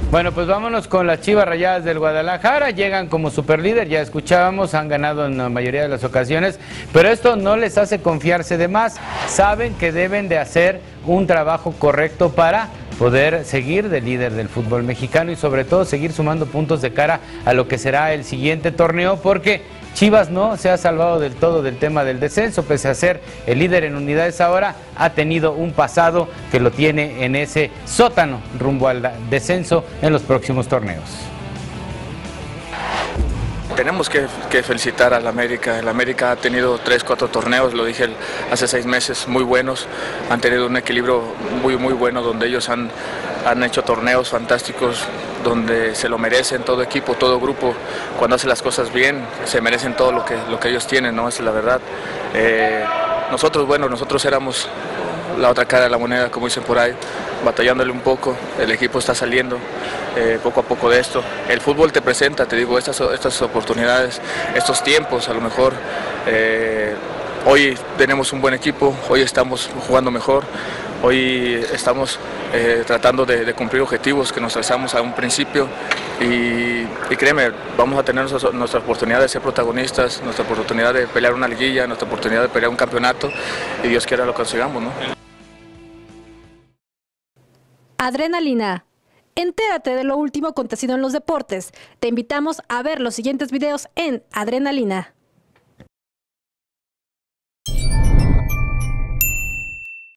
Bueno, pues vámonos con las Chivas Rayadas del Guadalajara. Llegan como superlíder, ya escuchábamos, han ganado en la mayoría de las ocasiones, pero esto no les hace confiarse de más. Saben que deben de hacer un trabajo correcto para poder seguir de líder del fútbol mexicano y sobre todo seguir sumando puntos de cara a lo que será el siguiente torneo, porque Chivas no se ha salvado del todo del tema del descenso, pese a ser el líder en unidades ahora, ha tenido un pasado que lo tiene en ese sótano rumbo al descenso en los próximos torneos. Tenemos que felicitar al América. El América ha tenido 3, 4 torneos, lo dije hace 6 meses, muy buenos. Han tenido un equilibrio muy bueno donde ellos han hecho torneos fantásticos, donde se lo merecen todo equipo, todo grupo. Cuando hace las cosas bien, se merecen todo lo que ellos tienen, ¿no? Esa es la verdad. Nosotros éramos la otra cara de la moneda, como dicen por ahí, batallándole un poco. El equipo está saliendo poco a poco de esto. El fútbol te presenta, te digo, estas oportunidades, estos tiempos, a lo mejor. Hoy tenemos un buen equipo, hoy estamos jugando mejor, hoy estamos tratando de cumplir objetivos que nos trazamos a un principio y créeme, vamos a tener nuestra oportunidad de ser protagonistas, nuestra oportunidad de pelear una liguilla, nuestra oportunidad de pelear un campeonato y Dios quiera lo consigamos, ¿no? Adrenalina. Entérate de lo último acontecido en los deportes. Te invitamos a ver los siguientes videos en Adrenalina.